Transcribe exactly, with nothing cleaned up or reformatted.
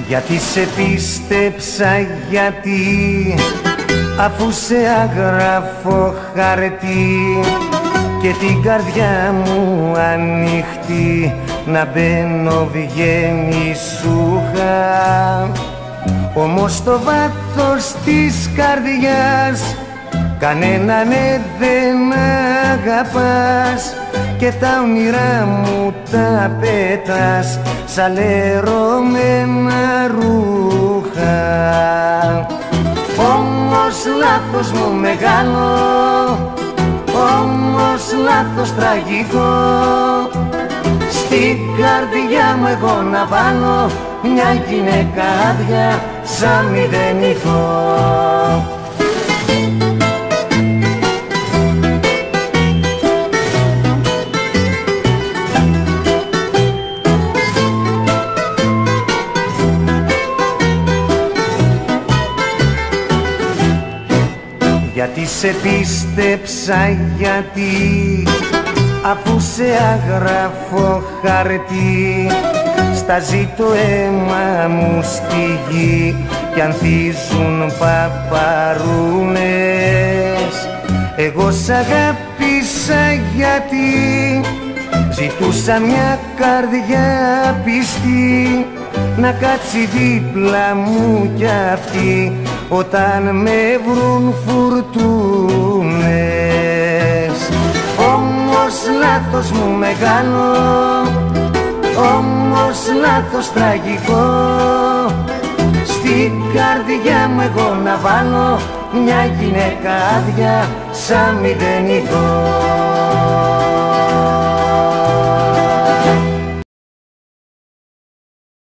Γιατί σε πίστεψα, γιατί αφού σε άγραφω χαρτί και την καρδιά μου ανοιχτή να μπαίνω βγαίνει σου είχα. Όμως στο βάθος της καρδιάς κανένα ναι δεν αγαπάς και τα όνειρά μου τα πέτας σαν λερωμένα ρούχα. Όμως λάθος μου μεγάλο, όμως λάθος τραγικό, στην καρδιά μου εγώ να βάλω μια γυναίκα άδεια σαν μηδενικό. Γιατί σε πίστεψα, γιατί αφού σε άγραφω χαρτί στάζει το αίμα μου στη γη κι ανθίζουν παπαρούνες. Εγώ σ' αγάπησα γιατί ζητούσα μια καρδιά πιστή να κάτσει δίπλα μου κι αυτή όταν με βρουν φουρτούνες. Όμως λάθος μου μεγάλο, όμως λάθος τραγικό, στην καρδιά μου εγώ να βάλω μια γυναίκα άδεια σαν μηδενικό.